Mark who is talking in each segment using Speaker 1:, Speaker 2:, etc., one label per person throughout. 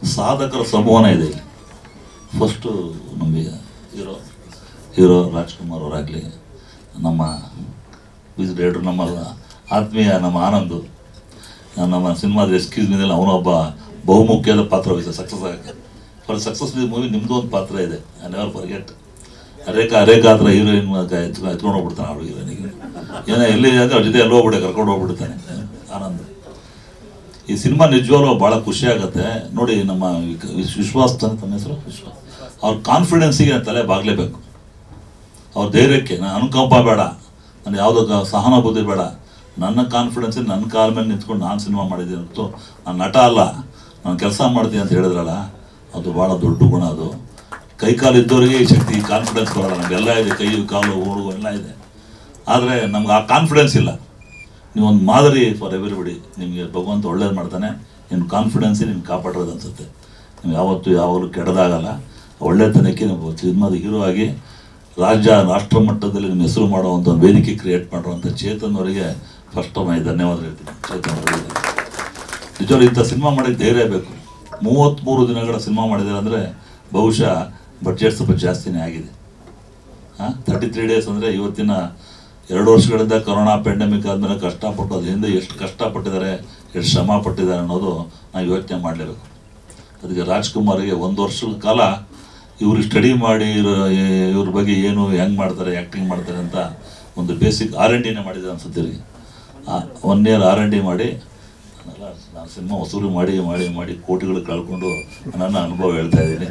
Speaker 1: ಸಾಧಕರ ಸಮೂಹನ ಇದೆ ಇಲ್ಲಿ. ಫಸ್ಟು ನಮಗೆ ಹೀರೋ ರಾಜ್ಕುಮಾರ್ ಅವರಾಗಲಿ, ನಮ್ಮ ವಿಸಿಟೇಟ್ರು, ನಮ್ಮ ಆತ್ಮೀಯ ನಮ್ಮ ಆನಂದು, ನಮ್ಮ ಸಿನಿಮಾದ ಎಕ್ಸ್ಕ್ಯೂಸ್ ಮೇಲೆ ಅವನೊಬ್ಬ ಬಹುಮುಖ್ಯವಾದ ಪಾತ್ರ ವಹಿಸ ಸಕ್ಸಸ್ ಆಗೋಕ್ಕೆ. ಫಾರ್ ಸಕ್ಸಸ್ ಮೂವಿ ನಿಮ್ಮದು ಒಂದು ಪಾತ್ರ ಇದೆ, ಐ ನೆವರ್ ಫರ್ಗೆಟ್. ರೇಖಾ ಹತ್ರ ಹೀರೋಯಿನ್ ಎತ್ಕೊಂಡು ಹೋಗ್ಬಿಡ್ತಾನೆ ಅವಳು ಹೀರೋಯಿನಿಗೆ, ಏನೋ ಎಲ್ಲಿ ಅಂದರೆ ಅವ್ರ ಜೊತೆ ಎಲ್ಲ ಹೋಗ್ಬಿಟ್ಟೆ ಕರ್ಕೊಂಡು ಹೋಗ್ಬಿಡ್ತಾನೆ ಆನಂದ್. ಈ ಸಿನಿಮಾ ನಿಜವಾಗ್ಲೂ ಭಾಳ ಖುಷಿ ಆಗುತ್ತೆ ನೋಡಿ. ನಮ್ಮ ವಿಶ್ವಾಸ್ ತಮ್ಮ ಹೆಸರು ವಿಶ್ವಾಸ್, ಅವ್ರ ಕಾನ್ಫಿಡೆನ್ಸಿಗೆ ನಾನು ತಲೆ ಬಾಗಲೇಬೇಕು. ಅವ್ರ ಧೈರ್ಯಕ್ಕೆ ನಾನು ಅನುಕಂಪ ಬೇಡ, ನಾನು ಯಾವುದೋ ಸಹಾನುಭೂತಿ ಬೇಡ, ನನ್ನ ಕಾನ್ಫಿಡೆನ್ಸ್ ನನ್ನ ಕಾಲ ಮೇಲೆ ನಿಂತ್ಕೊಂಡು ನಾನು ಸಿನಿಮಾ ಮಾಡಿದ್ದೀನಿ ಹೊರತು ನಾನು ನಟ ಅಲ್ಲ, ನಾನು ಕೆಲಸ ಮಾಡ್ತೀನಿ ಅಂತ ಹೇಳಿದ್ರಲ್ಲ, ಅದು ಭಾಳ ದೊಡ್ಡ ಗುಣ. ಅದು ಕೈ ಕಾಲು ಇದ್ದವರಿಗೆ ಈ ಶಕ್ತಿ, ಕಾನ್ಫಿಡೆನ್ಸ್ ಬರೋಲ್ಲ. ನಮಗೆಲ್ಲ ಇದೆ, ಕೈ ಕಾಲು ಓಡು ಎಲ್ಲ ಇದೆ, ಆದರೆ ನಮ್ಗೆ ಆ ಕಾನ್ಫಿಡೆನ್ಸ್ ಇಲ್ಲ. ನೀವೊಂದು ಮಾದರಿ ಫಾರ್ ಎವ್ರಿಬಡಿ. ನಿಮಗೆ ಭಗವಂತ ಒಳ್ಳೇದು ಮಾಡ್ತಾನೆ, ನಿಮ್ಮ ಕಾನ್ಫಿಡೆನ್ಸೇ ನಿಮ್ಗೆ ಕಾಪಾಡೋದು ಅನಿಸುತ್ತೆ. ನೀವು ಯಾವಾಗಲೂ ಕೆಡದಾಗಲ್ಲ. ಒಳ್ಳೆತನಕ್ಕೆ ನೀವು ಸಿನಿಮಾದ ಹೀರೋ ಆಗಿ ರಾಷ್ಟ್ರ ಮಟ್ಟದಲ್ಲಿ ನಿಮ್ಮ ಹೆಸರು ಮಾಡುವಂಥ ಒಂದು ವೇದಿಕೆ ಕ್ರಿಯೇಟ್ ಮಾಡುವಂಥ ಚೇತನ್ ಅವರಿಗೆ ಫಸ್ಟ್ ಟೈಮ್ ಧನ್ಯವಾದ ಹೇಳ್ತೀನಿ. ಚೇತನ್ ಅವರಿಗೆ ನಿಜವಾಗ್ಲೂ ಇಂಥ ಸಿನಿಮಾ ಮಾಡೋಕ್ಕೆ ಧೈರ್ಯ ಬೇಕು. 33 ದಿನಗಳ ಸಿನಿಮಾ ಮಾಡಿದ್ದಾರೆ ಅಂದರೆ ಬಹುಶಃ ಬಡ್ಜೆಟ್ ಸ್ವಲ್ಪ ಜಾಸ್ತಿನೇ ಆಗಿದೆ. 33 ಡೇಸ್ ಅಂದರೆ ಇವತ್ತಿನ 2 ವರ್ಷಗಳಿಂದ ಕೊರೋನಾ ಪ್ಯಾಂಡಮಿಕ್ ಆದಮೇಲೆ ಕಷ್ಟಪಟ್ಟು ಅದ್ರ ಹಿಂದೆ ಎಷ್ಟು ಕಷ್ಟಪಟ್ಟಿದ್ದಾರೆ, ಎಷ್ಟು ಶ್ರಮ ಪಟ್ಟಿದ್ದಾರೆ ಅನ್ನೋದು ನಾವು ಯೋಚನೆ ಮಾಡಲೇಬೇಕು. ಅದಕ್ಕೆ ರಾಜ್ಕುಮಾರಿಗೆ 1 ವರ್ಷದ ಕಾಲ ಇವರು ಸ್ಟಡಿ ಮಾಡಿ ಇವ್ರ ಬಗ್ಗೆ ಏನು ಹೆಂಗೆ ಮಾಡ್ತಾರೆ, ಆ್ಯಕ್ಟಿಂಗ್ ಮಾಡ್ತಾರೆ ಅಂತ ಒಂದು ಬೇಸಿಕ್ R&Dನೇ ಮಾಡಿದೆ ಅನ್ಸುತ್ತೆ. 1 ಇಯರ್ R&D ಮಾಡಿ ನಾನು ಸಿನಿಮಾ ವಸೂಲಿ ಮಾಡಿ ಮಾಡಿ ಮಾಡಿ ಕೋಟಿಗಳು ಕಳ್ಕೊಂಡು ನನ್ನ ಅನುಭವ ಹೇಳ್ತಾ ಇದ್ದೀನಿ.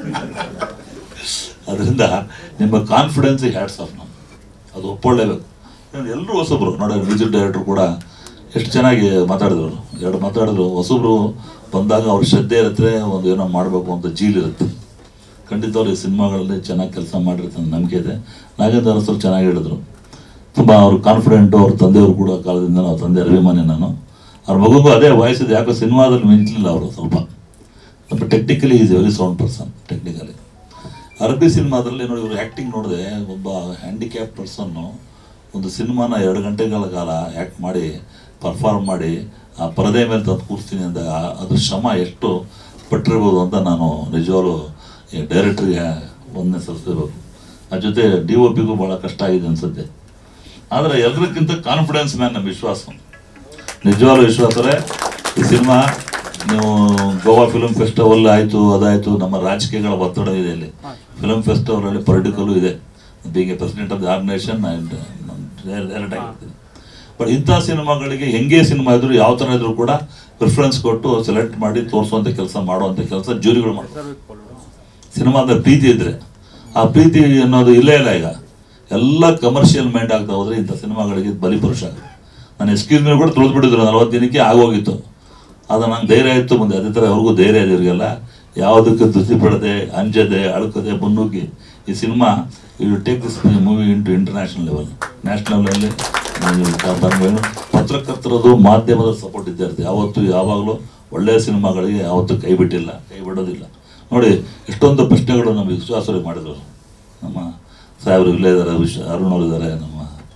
Speaker 1: ಅದರಿಂದ ನಿಮ್ಮ ಕಾನ್ಫಿಡೆನ್ಸಿಗೆ ಹ್ಯಾಟ್ಸ್ ಆಫ್. ನಾವು ಅದು ಒಪ್ಕೊಳ್ಳೇಬೇಕು. ಎಲ್ಲರೂ ಹೊಸಬ್ರು ನೋಡಿ, ಮ್ಯೂಸಿಕ್ ಡೈರೆಕ್ಟ್ರು ಕೂಡ ಎಷ್ಟು ಚೆನ್ನಾಗಿ ಮಾತಾಡಿದ್ರು. 2 ಮಾತಾಡಿದ್ರು. ಹೊಸಬ್ರು ಬಂದಾಗ ಅವ್ರ ಶ್ರದ್ಧೆ ಇರುತ್ತೆ, ಒಂದು ಏನೋ ಮಾಡಬೇಕು ಅಂತ ಜೀಲಿರುತ್ತೆ. ಖಂಡಿತವ್ರು ಈ ಸಿನಿಮಾಗಳಲ್ಲಿ ಚೆನ್ನಾಗಿ ಕೆಲಸ ಮಾಡಿರ್ತಾರೆ ನಂಬಿಕೆ ಇದೆ. ನಾಗೇಂದ್ರ ಅರಸರು ಚೆನ್ನಾಗಿ ಹೇಳಿದ್ರು, ತುಂಬ ಅವರು ಕಾನ್ಫಿಡೆಂಟು. ಅವ್ರ ತಂದೆಯವರು ಕೂಡ ಕಾಲದಿಂದ ಅವ್ರ ತಂದೆ ಅಭಿಮಾನಿ ನಾನು. ಅವ್ರ ಮಗುಗೂ ಅದೇ ವಯಸ್ಸಿದೆ, ಯಾಕೋ ಸಿನಿಮಾದಲ್ಲಿ ಮಿಂಚಲಿಲ್ಲ ಅವರು. ಸ್ವಲ್ಪ technically is very sound person. Technically Arabbi ಸಿನಿಮಾದಲ್ಲಿ ನೋಡಿ, ಇವರು ಆ್ಯಕ್ಟಿಂಗ್ ನೋಡಿದೆ. ಒಬ್ಬ ಹ್ಯಾಂಡಿಕ್ಯಾಪ್ ಪರ್ಸನ್ನು ಒಂದು ಸಿನಿಮಾನ 2 ಗಂಟೆಗಳ ಕಾಲ ಆ್ಯಕ್ಟ್ ಮಾಡಿ ಪರ್ಫಾರ್ಮ್ ಮಾಡಿ ಆ ಪರದೆ ಮೇಲೆ ತಂದು ಕೂರಿಸ್ತೀನಿ ಅಂದಾಗ ಅದ್ರ ಶ್ರಮ ಎಷ್ಟು ಪಟ್ಟಿರ್ಬೋದು ಅಂತ ನಾನು ನಿಜವಾಗ್ಲೂ ಡೈರೆಕ್ಟ್ರಿಗೆ ಒಂದನೇ ಸಲ್ಲಿಸಬೇಕು. ಅದ್ರ ಜೊತೆ DOPಗೂ ಭಾಳ ಕಷ್ಟ ಆಗಿದೆ ಅನಿಸುತ್ತೆ. ಆದರೆ ಎಲ್ಲರಿಗಿಂತ ಕಾನ್ಫಿಡೆನ್ಸ್ ಮ್ಯಾನ್ ನಮ್ಮ ವಿಶ್ವಾಸ. ನಿಜವಾಗ್ಲೂ ವಿಶ್ವಾಸರೇ ಈ ಸಿನಿಮಾ ನೀವು ಗೋವಾ ಫಿಲ್ಮ್ ಫೆಸ್ಟಿವಲ್ ಆಯಿತು, ಅದಾಯಿತು. ನಮ್ಮ ರಾಜಕೀಯಗಳ ಒತ್ತಡ ಇದೆ ಇಲ್ಲಿ. ಫಿಲ್ಮ್ ಫೆಸ್ಟಿವಲಲ್ಲಿ ಪೊಲಿಟಿಕಲು ಇದೆ. Being a president of the organisation direct ಆಗಿರ್ತೀನಿ. ಬಟ್ ಇಂಥ ಸಿನಿಮಾಗಳಿಗೆ ಹೆಂಗೆ ಸಿನಿಮಾ ಇದ್ರು, ಯಾವ ಥರ ಇದ್ರು ಕೂಡ ಪ್ರಿಫರೆನ್ಸ್ ಕೊಟ್ಟು ಸೆಲೆಕ್ಟ್ ಮಾಡಿ ತೋರಿಸುವಂಥ ಕೆಲಸ, ಮಾಡುವಂಥ ಕೆಲಸ ಜೂರಿಗಳು ಮಾಡ್ತಾರೆ. ಸಿನಿಮಾದ ಪ್ರೀತಿ ಇದ್ದರೆ ಆ ಪ್ರೀತಿ ಅನ್ನೋದು ಇಲ್ಲೇ ಇಲ್ಲ. ಈಗ ಎಲ್ಲ ಕಮರ್ಷಿಯಲ್ ಮೈಂಡ್ ಆಗ್ತಾ ಹೋದರೆ ಇಂಥ ಸಿನಿಮಾಗಳಿಗೆ ಬಲಿಪುರುಷ. ನಾನು ಎಕ್ಸ್ಕ್ಯೂಸ್ ಮೀ ಕೂಡ ತುಳಿದ್ಬಿಟ್ಟಿದ್ರು. 40 ದಿನಕ್ಕೆ ಆಗೋಗಿತ್ತು. ಅದು ನಂಗೆ ಧೈರ್ಯ ಇತ್ತು ಮುಂದೆ. ಅದೇ ಥರ ಅವ್ರಿಗೂ ಧೈರ್ಯ ಇದೆ. ಇವರಿಗೆಲ್ಲ ಯಾವುದಕ್ಕೆ ದುಸಿ ಪಡದೆ, ಅಂಜದೆ, ಅಳ್ಕದೆ, ಮುನ್ನುಗ್ಗಿ ಈ ಸಿನಿಮಾ you take this movie into international level. ನ್ಯಾಷನಲಲ್ಲಿ ಪತ್ರಕರ್ತರದು ಮಾಧ್ಯಮದ ಸಪೋರ್ಟ್ ಇದ್ದೇ ಇರುತ್ತೆ. ಯಾವಾಗಲೂ ಒಳ್ಳೆಯ ಸಿನಿಮಾಗಳಿಗೆ ಯಾವತ್ತೂ ಕೈ ಬಿಡೋದಿಲ್ಲ. ನೋಡಿ, ಎಷ್ಟೊಂದು ಪ್ರಶ್ನೆಗಳು ನಮಗೆ ವಿಶ್ವಾಸರಿಗೆ ಮಾಡಿದರು. ನಮ್ಮ ಸಾಹೇಬರು ಇಲ್ಲೇ ಇದ್ದಾರೆ, ಅರುಣ್ ಅವರು ಇದ್ದಾರೆ, ನಮ್ಮ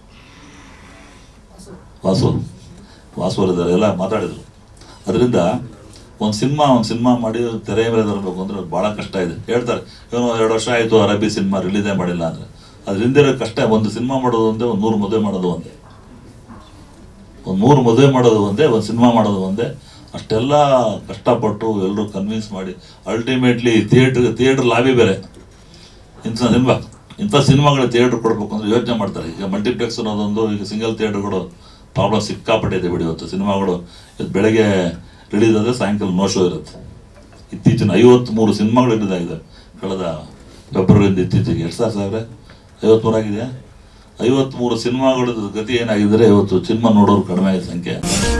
Speaker 1: ವಾಸು ಇದ್ದಾರೆ, ಎಲ್ಲ ಮಾತಾಡಿದರು. ಅದರಿಂದ ಒಂದು ಸಿನಿಮಾ ಮಾಡಿ ತೆರೆ ಮೇಲೆ ತರಬೇಕು ಅಂದರೆ ಭಾಳ ಕಷ್ಟ ಇದೆ. ಹೇಳ್ತಾರೆ, ಏನೋ 2 ವರ್ಷ ಆಯಿತು ಅರಬ್ಬಿ ಸಿನಿಮಾ ರಿಲೀಸೇ ಮಾಡಿಲ್ಲ ಅಂದರೆ. ಅದರಿಂದ ಕಷ್ಟ. ಒಂದು ಸಿನಿಮಾ ಮಾಡೋದು ಒಂದೇ, ಒಂದು 100 ಮದುವೆ ಮಾಡೋದು ಒಂದೇ, ಒಂದು 100 ಮದುವೆ ಮಾಡೋದು ಒಂದೇ, ಒಂದು ಸಿನಿಮಾ ಮಾಡೋದು ಒಂದೇ. ಅಷ್ಟೆಲ್ಲ ಕಷ್ಟಪಟ್ಟು ಎಲ್ಲರೂ ಕನ್ವಿನ್ಸ್ ಮಾಡಿ ಅಲ್ಟಿಮೇಟ್ಲಿ ಥಿಯೇಟ್ರ್ ಲಾಬಿ ಬೇರೆ. ಇಂಥ ಸಿನಿಮಾಗಳು ಥಿಯೇಟ್ರ್ ಕೊಡಬೇಕು ಅಂದರೆ ಯೋಚನೆ ಮಾಡ್ತಾರೆ. ಈಗ ಮಲ್ಟಿಪ್ಲೆಕ್ಸ್ ಅನ್ನೋದೊಂದು, ಈಗ ಸಿಂಗಲ್ ಥಿಯೇಟ್ರ್ಗಳು ಪ್ರಾಬ್ಲಮ್ ಸಿಕ್ಕಾಪಟ್ಟಿದೆ ಬಿಡಿ. ಇವತ್ತು ಸಿನಿಮಾಗಳು ಬೆಳಗ್ಗೆ ರಿಲೀಸ್ ಆದರೆ ಸಾಯಂಕಾಲ ನೋ ಶೋ ಇರುತ್ತೆ. ಇತ್ತೀಚಿನ 53 ಸಿನಿಮಾಗಳು ರಿಲೀಸ್ ಆಗಿದೆ ಕಳೆದ ಫೆಬ್ರವರಿಯಿಂದ ಇತ್ತೀಚೆಗೆ. ಎಷ್ಟು ಸಾವಿರ 53 ಆಗಿದೆಯಾ? 53 ಸಿನಿಮಾಗಳ ಗತಿ ಏನಾಗಿದ್ದರೆ ಇವತ್ತು ಸಿನಿಮಾ ನೋಡೋರು ಕಡಿಮೆ ಆಗಿದೆ ಸಂಖ್ಯೆ.